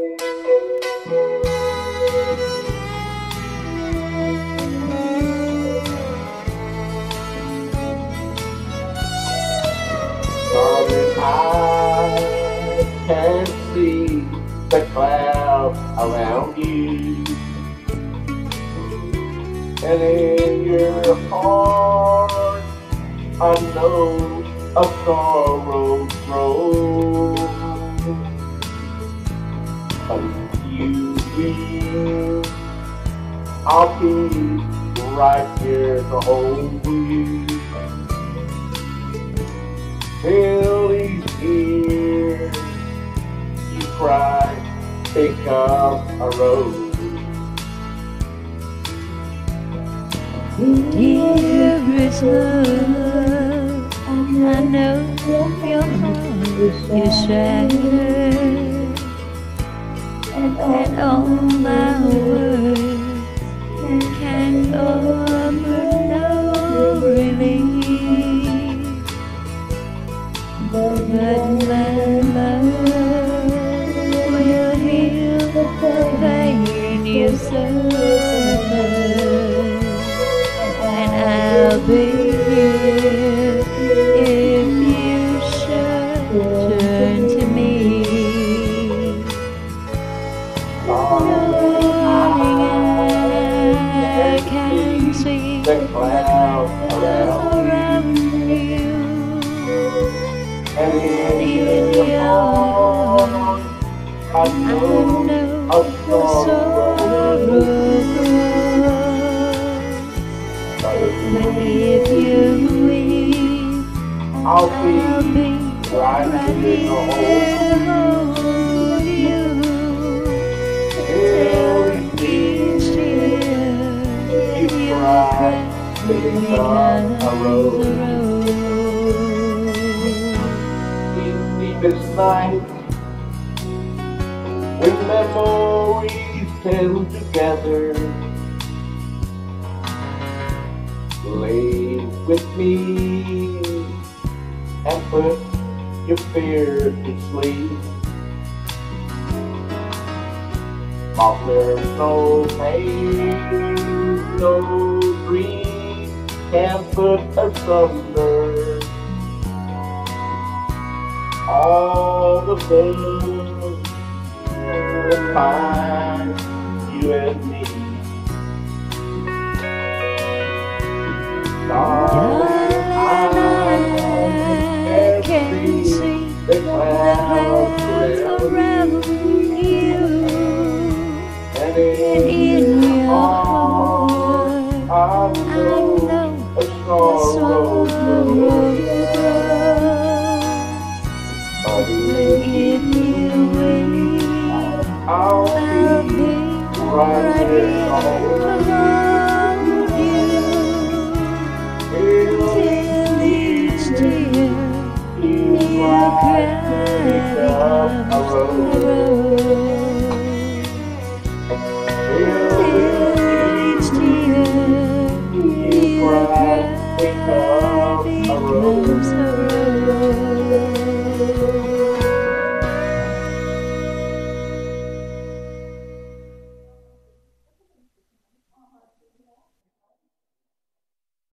Darling, I can see the clouds around you, and in your heart I know a sorrow grows. But you will, I'll be right here to hold you till each year you cry, pick up a rose. Dearest love, I know your heart is shattered, and all my words can offer no relief. But my love will heal the pain you suffer, and I'll be here if you should turn to me. Darling, I can see the clouds around you, and in your heart I know a sorrow grows. But if you weep, I'll be right here to hold you till each tear you cry becomes a rose. These deepest nights, when memories come together, lay with me and put your fears to sleep. But there's no pain, no dream can put asunder all the love that binds you and me. Darling, I can see the clouds around you, and in your heart I know a sorrow grows. But if you will, I'll be right here to hold you till each tear you cry becomes a rose. Till each tear you cry becomes